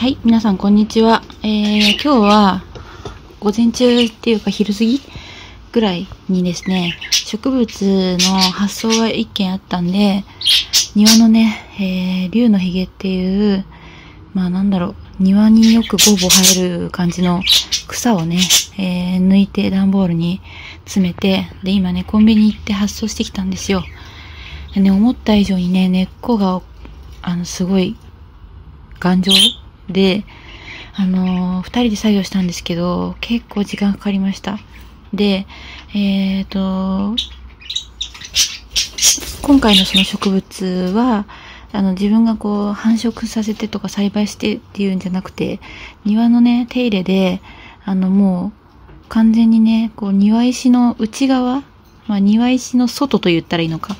はい、皆さんこんにちは。今日は午前中っていうか昼過ぎぐらいにですね、植物の発想が一件あったんで、庭のね、竜のひげっていう、庭によくボーボー生える感じの草をね、抜いて段ボールに詰めて、で、今ね、コンビニ行って発送してきたんですよ。でね、思った以上にね、根っこが、すごい頑丈で、二人で作業したんですけど、結構時間かかりました。で、今回のその植物は、自分がこう繁殖させてとか栽培してっていうんじゃなくて、庭のね、手入れで、もう完全にね、こう庭石の内側、庭石の外と言ったらいいのか、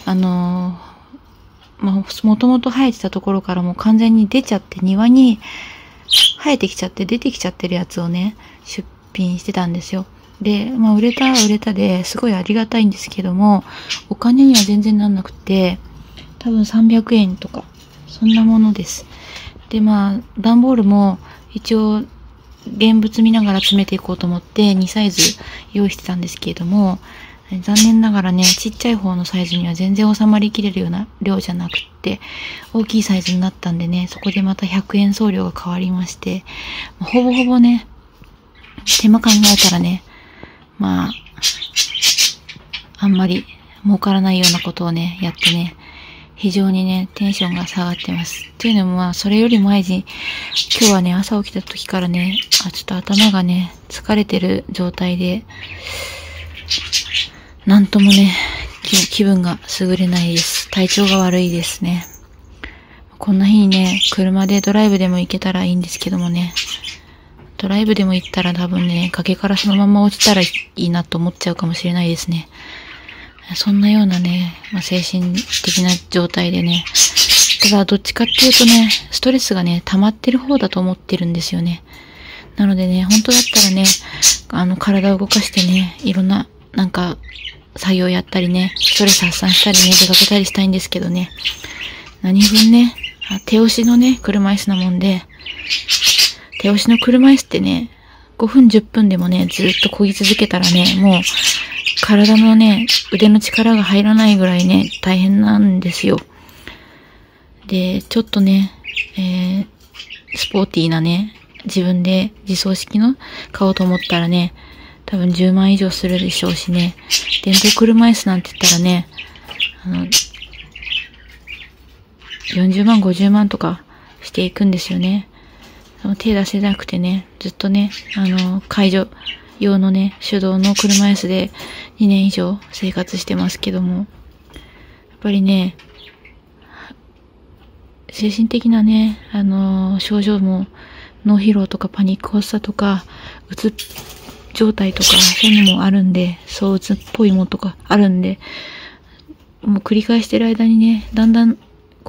もともと生えてたところからもう完全に出ちゃって、庭に生えてきちゃって出てきちゃってるやつをね、出品してたんですよ。で、売れたですごいありがたいんですけども、お金には全然なんなくて、多分300円とか、そんなものです。で、段ボールも一応、現物見ながら詰めていこうと思って2サイズ用意してたんですけれども、残念ながらね、ちっちゃい方のサイズには全然収まりきれるような量じゃなくって、大きいサイズになったんでね、そこでまた100円送料が変わりまして、ほぼほぼね、手間考えたらね、あんまり儲からないようなことをね、やってね、非常にね、テンションが下がってます。というのもそれより前に、今日はね、朝起きた時からね、ちょっと頭がね、疲れてる状態で、なんともね、気分が優れないです。体調が悪いですね。こんな日にね、車でドライブでも行けたらいいんですけどもね、ドライブでも行ったら多分ね、崖からそのまま落ちたらいいなと思っちゃうかもしれないですね。そんなようなね、精神的な状態でね、ただどっちかっていうとね、ストレスがね、溜まってる方だと思ってるんですよね。なのでね、本当だったらね、体を動かしてね、いろんな、作業やったりね、ストレス発散したりね、出かけたりしたいんですけどね、何分ね、手押しのね、車椅子なもんで、手押しの車椅子ってね、5分10分でもね、ずっと漕ぎ続けたらね、もう、体のね、腕の力が入らないぐらいね、大変なんですよ。で、ちょっとね、スポーティーなね、自分で自走式の買おうと思ったらね、多分10万以上するでしょうしね、電動車椅子なんて言ったらね、40万、50万とかしていくんですよね。手出せなくてね、ずっとね、介助用のね、手動の車椅子で2年以上生活してますけども、やっぱりね、精神的なね、症状も脳疲労とかパニック発作とか、うつ状態とか、そういうのもあるんで、そううつっぽいものとかあるんで、もう繰り返してる間にね、だんだん、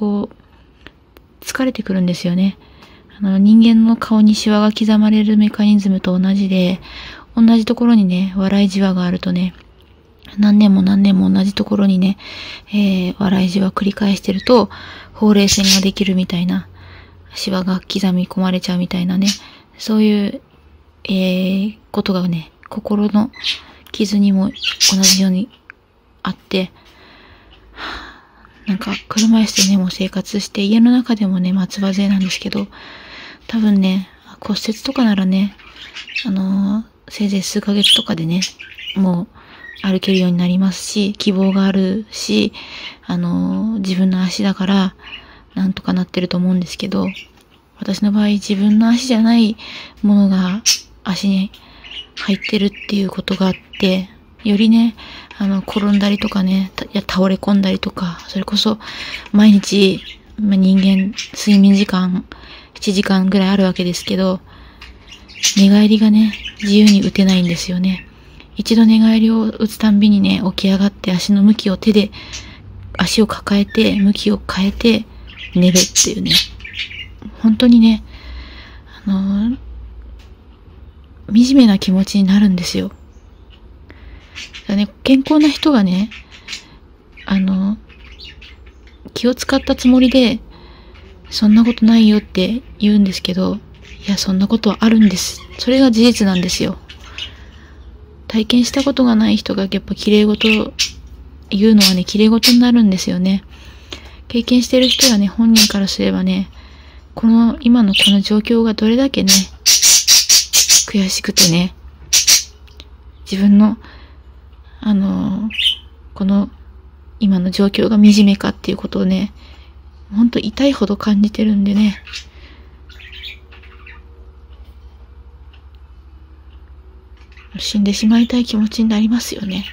疲れてくるんですよね。人間の顔にシワが刻まれるメカニズムと同じで、同じところにね、笑いじわがあるとね、何年も同じところにね、笑いじわ繰り返してると、ほうれい線ができるみたいな、シワが刻み込まれちゃうみたいなね、そういう、ことがね、心の傷にも同じようにあって、車椅子でね、もう生活して、家の中でもね、松葉勢なんですけど、多分ね、骨折とかならね、せいぜい数ヶ月とかでね、もう歩けるようになりますし、希望があるし、自分の足だから、なんとかなってると思うんですけど、私の場合、自分の足じゃないものが足に入ってるっていうことがあって、よりね、転んだりとかね、倒れ込んだりとか、それこそ、毎日、人間、睡眠時間、7時間ぐらいあるわけですけど、寝返りがね、自由に打てないんですよね。一度寝返りを打つたんびにね、起き上がって足の向きを手で、足を抱えて、向きを変えて、寝るっていうね。本当にね、惨めな気持ちになるんですよ。だね、健康な人がね、気を使ったつもりで、 そんなことないよって言うんですけど、いや、そんなことはあるんです。それが事実なんですよ。体験したことがない人がやっぱ綺麗事言うのはね、綺麗事になるんですよね。経験してる人はね、本人からすればね、今のこの状況がどれだけね、悔しくてね、自分の、この、今の状況が惨めかっていうことをね、ほんと痛いほど感じてるんでね、死んでしまいたい気持ちになりますよね。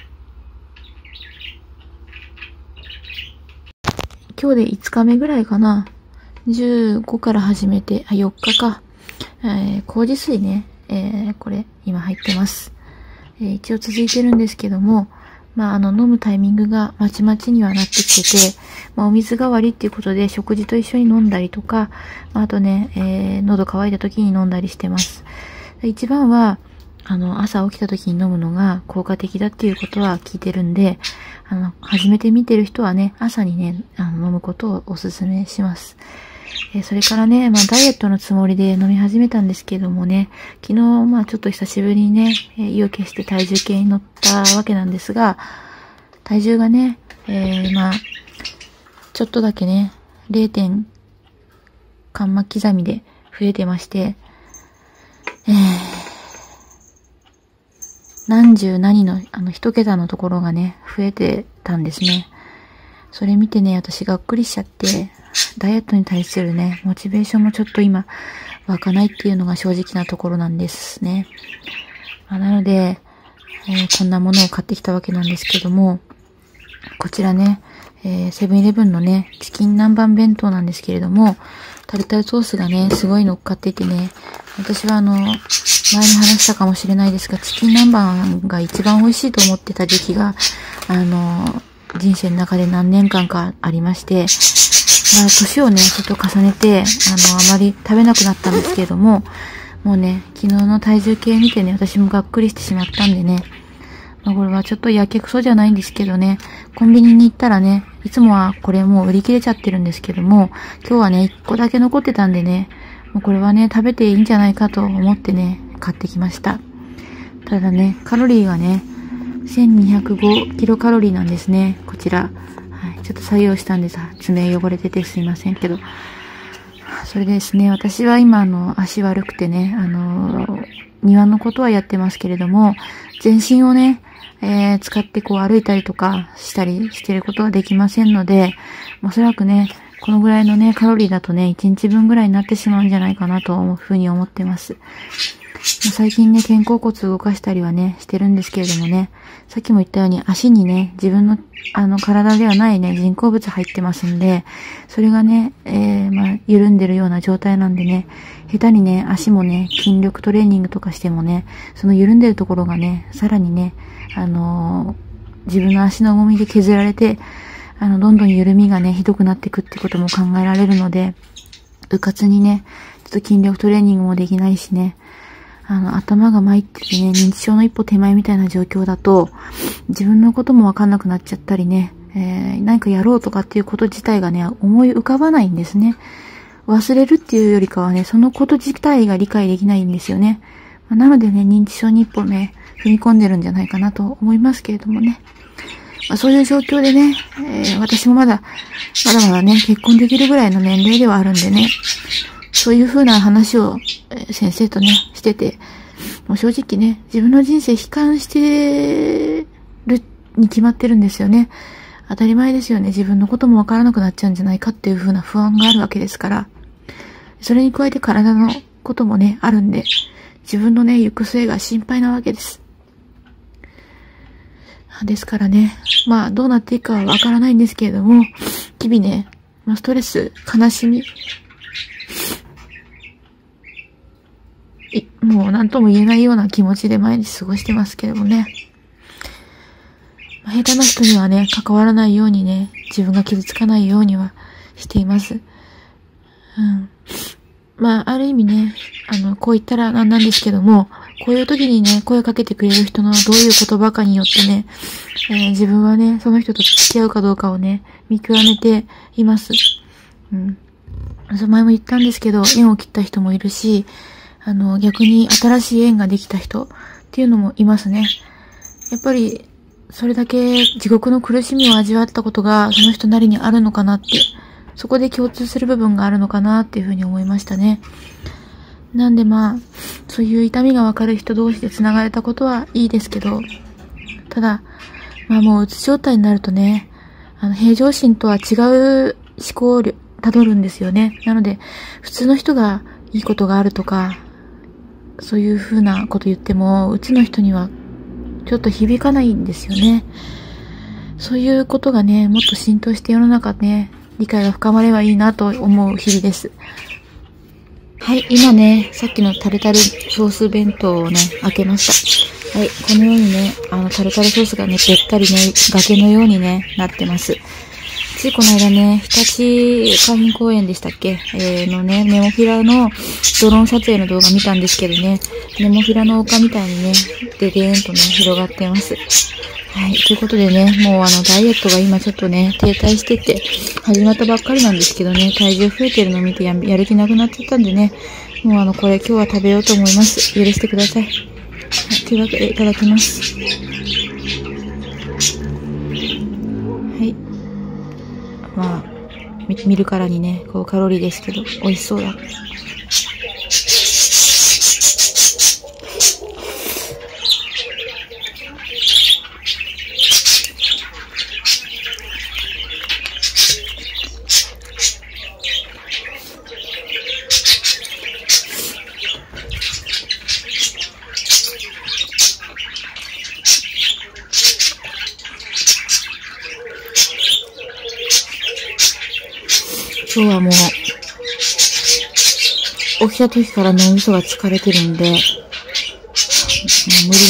今日で5日目ぐらいかな。15から始めて、4日か。麹水ね、これ、今入ってます。一応続いてるんですけども、飲むタイミングがまちまちにはなってきてて、お水代わりっていうことで食事と一緒に飲んだりとか、あとね、喉乾いた時に飲んだりしてます。一番は、朝起きた時に飲むのが効果的だっていうことは聞いてるんで、初めて見てる人はね、朝にね、飲むことをお勧めします。それからね、ダイエットのつもりで飲み始めたんですけどもね、昨日、ちょっと久しぶりにね、意を決して体重計に乗ったわけなんですが、体重がね、ちょっとだけね、0. カンマ刻みで増えてまして、何十何の、一桁のところがね、増えてたんですね。それ見てね、私がっくりしちゃって、ダイエットに対するね、モチベーションもちょっと今、湧かないっていうのが正直なところなんですね。なので、こんなものを買ってきたわけなんですけども、こちらね、セブンイレブンのね、チキン南蛮弁当なんですけれども、タルタルソースがね、すごい乗っかっていてね、私は前に話したかもしれないですが、チキン南蛮が一番美味しいと思ってた時期が、人生の中で何年間かありまして、年をね、ちょっと重ねて、あまり食べなくなったんですけれども、もうね、昨日の体重計見てね、私もがっくりしてしまったんでね、これはちょっとやけくそじゃないんですけどね、コンビニに行ったらね、いつもはこれもう売り切れちゃってるんですけども、今日はね、1個だけ残ってたんでね、もうこれはね、食べていいんじゃないかと思ってね、買ってきました。ただね、カロリーがね、1205キロカロリーなんですね、こちら。はい、ちょっと作業したんです。爪汚れててすいませんけど。それでですね、私は今足悪くてね、庭のことはやってますけれども、全身をね、使ってこう歩いたりとかしたりしてることはできませんので、おそらくね、このぐらいのね、カロリーだとね、1日分ぐらいになってしまうんじゃないかなというふうに思ってます。最近ね、肩甲骨動かしたりはね、してるんですけれどもね、さっきも言ったように足にね、自分の体ではないね、人工物入ってますんで、それがね、緩んでるような状態なんでね、下手にね、足もね、筋力トレーニングとかしてもね、その緩んでるところがね、さらにね、自分の足の重みで削られて、どんどん緩みがね、ひどくなっていくってことも考えられるので、うかつにね、ちょっと筋力トレーニングもできないしね、頭が参っててね、認知症の一歩手前みたいな状況だと、自分のこともわかんなくなっちゃったりね、何かやろうとかっていうこと自体がね、思い浮かばないんですね。忘れるっていうよりかはね、そのこと自体が理解できないんですよね。なのでね、認知症に一歩ね、踏み込んでるんじゃないかなと思いますけれどもね。そういう状況でね、私もまだね、結婚できるぐらいの年齢ではあるんでね、そういう風な話を、先生とね、してて、もう正直ね、自分の人生悲観してるに決まってるんですよね。当たり前ですよね。自分のこともわからなくなっちゃうんじゃないかっていう風な不安があるわけですから。それに加えて体のこともね、あるんで、自分のね、行く末が心配なわけです。ですからね、どうなっていくかはわからないんですけれども、日々ね、ストレス、悲しみ、もう何とも言えないような気持ちで毎日過ごしてますけどもね。下手な人にはね、関わらないようにね、自分が傷つかないようにはしています。ある意味ね、こう言ったらなんなんですけども、こういう時にね、声かけてくれる人のどういう言葉かによってね、自分はね、その人と付き合うかどうかをね、見極めています。 前も言ったんですけど、縁を切った人もいるし、逆に新しい縁ができた人っていうのもいますね。やっぱり、それだけ地獄の苦しみを味わったことがその人なりにあるのかなって、そこで共通する部分があるのかなっていうふうに思いましたね。なんでそういう痛みがわかる人同士で繋がれたことはいいですけど、ただ、もううつ状態になるとね、平常心とは違う思考を辿るんですよね。なので、普通の人がいいことがあるとか、そういう風なこと言っても、うつの人にはちょっと響かないんですよね。そういうことがね、もっと浸透して世の中ね、理解が深まればいいなと思う日々です。はい、今ね、さっきのタルタルソース弁当をね、開けました。はい、このようにね、タルタルソースがね、べったりね、崖のようにね、なってます。ついこの間ね、日立海浜公園でしたっけのね、ネモフィラのドローン撮影の動画見たんですけどね、ネモフィラの丘みたいにね、ででーんとね、広がってます。はい、ということでね、もうダイエットが今ちょっとね、停滞してて、始まったばっかりなんですけどね、体重増えてるのを見てやる気なくなっちゃったんでね、もうこれ今日は食べようと思います。許してください。はい、というわけでいただきます。はい。見るからにね、こうカロリーですけど、美味しそうだ。今日はもう、起きた時から脳みそが疲れてるんで、無理